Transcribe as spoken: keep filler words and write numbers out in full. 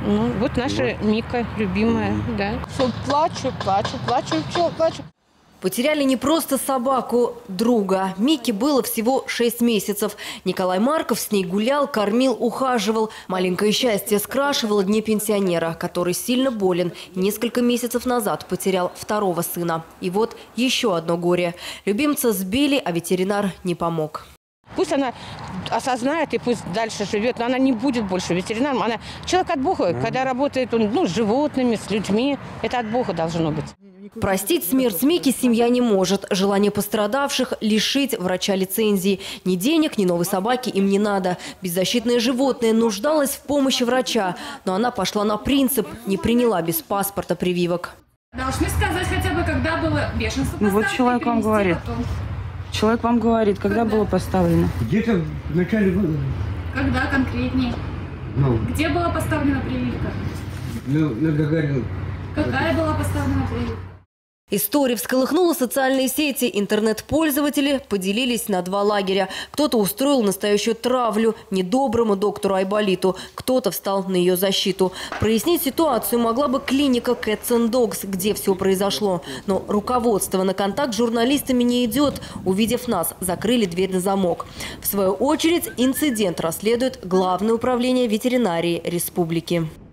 Ну, вот наша Мика, любимая, да. Все, плачу, плачу, плачу, все, плачу. Потеряли не просто собаку, друга. Мике было всего шесть месяцев. Николай Марков с ней гулял, кормил, ухаживал. Маленькое счастье скрашивало дни пенсионера, который сильно болен. Несколько месяцев назад потерял второго сына. И вот еще одно горе. Любимца сбили, а ветеринар не помог. Пусть она осознает и пусть дальше живет, но она не будет больше ветеринаром. Она человек от Бога, mm. когда работает он, ну, с животными, с людьми, это от Бога должно быть. Простить смерть Мики семья не может. Желание пострадавших – лишить врача лицензии. Ни денег, ни новой собаки им не надо. Беззащитное животное нуждалось в помощи врача. Но она пошла на принцип, не приняла без паспорта прививок. Должны сказать хотя бы, когда было бешенство. Ну, вот человек вам говорит. Потом. Человек вам говорит, когда, когда? было поставлено? Где-то в начале года. Когда конкретнее? Ну. Где была поставлена прививка? На, на Гагарину. Какая была поставлена прививка? История всколыхнула социальные сети. Интернет-пользователи поделились на два лагеря. Кто-то устроил настоящую травлю недоброму доктору Айболиту, кто-то встал на ее защиту. Прояснить ситуацию могла бы клиника Cats and Dogs, где все произошло. Но руководство на контакт с журналистами не идет. Увидев нас, закрыли дверь на замок. В свою очередь, инцидент расследует Главное управление ветеринарии республики.